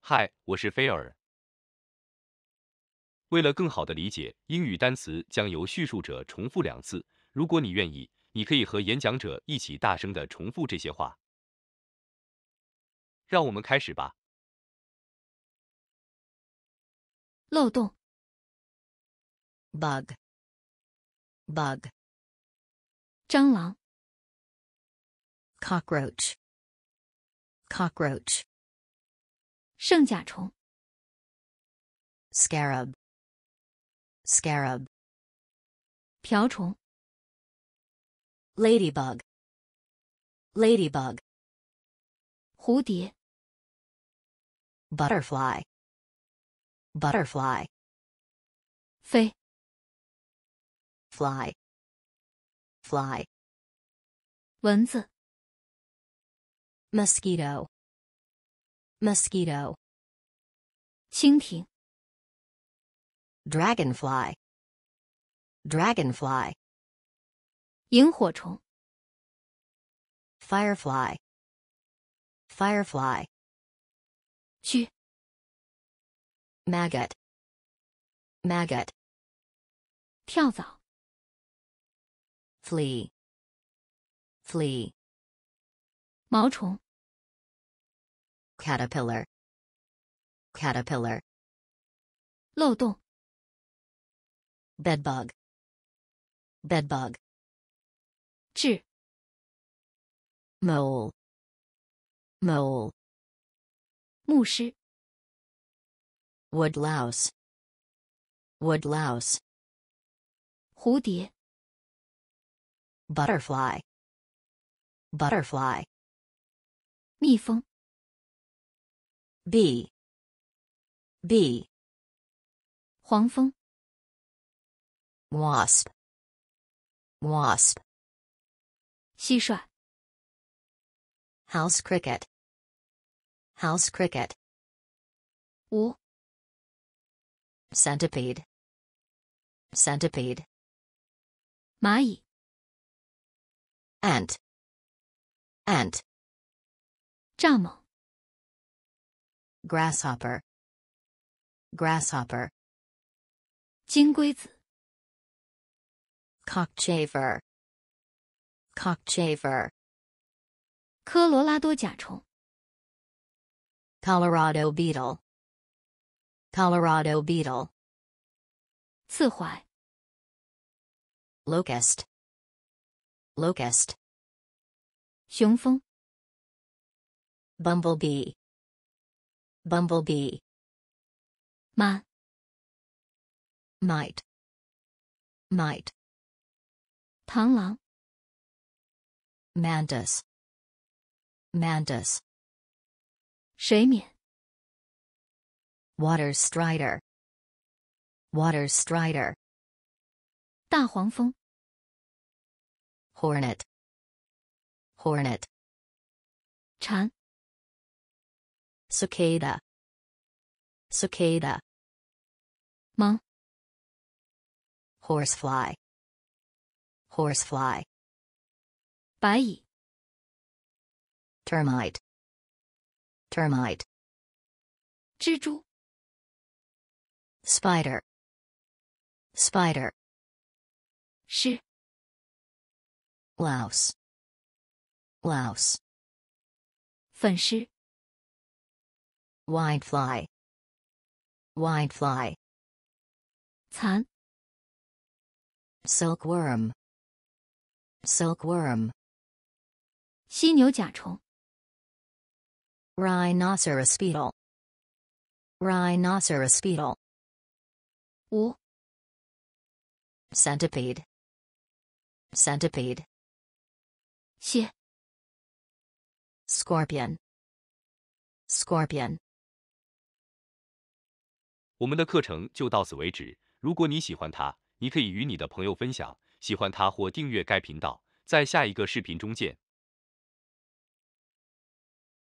嗨，我是菲尔。为了更好地理解英语单词，将由叙述者重复2次。如果你愿意，你可以和演讲者一起大声地重复这些话。让我们开始吧。 漏洞 bug, bug, 蟑螂 cockroach, cockroach, 圣甲虫 scarab, scarab, 瓢虫 ladybug, ladybug, 蝴蝶 butterfly, butterfly, 飞 fly, fly, 蚊子 mosquito, mosquito, 蜻蜓 dragonfly, dragonfly, 萤火虫 firefly, firefly, 蛆 maggot, maggot, 跳蚤 flea, flea, 毛虫 caterpillar, caterpillar, 漏洞 bedbug, bedbug, 痣 mole, mole, 牧师 woodlouse, woodlouse, 蝴蝶 butterfly, butterfly, 蜜蜂 bee, bee, 黄蜂 wasp, wasp, 蟋蟀 house cricket, house cricket, 无 centipede, centipede, 蚂蚁 ant, ant, 蚱蜢 grasshopper, grasshopper, 金龟子 cockchafer, cockchafer, 科罗拉多甲虫 Colorado beetle, Colorado beetle, 刺槐 locust, locust, 雄蜂 bumblebee, bumblebee, 螨 mite, mite, 螳螂 mantis, mantis, 水冕 water strider, water strider, 大黄蜂 hornet, hornet, 蝉 cicada, cicada, 芒 horsefly, horsefly, 白蚁 termite, termite, 蜘蛛 spider, spider, 虱 louse, louse, 粉虱 whitefly, whitefly, 蚕 silkworm, silkworm, 犀牛甲虫 rhinoceros beetle, rhinoceros beetle, 无 centipede, centipede, 蝎 scorpion, scorpion. 我们的课程就到此为止。如果你喜欢它，你可以与你的朋友分享，喜欢它或订阅该频道。在下一个视频中见。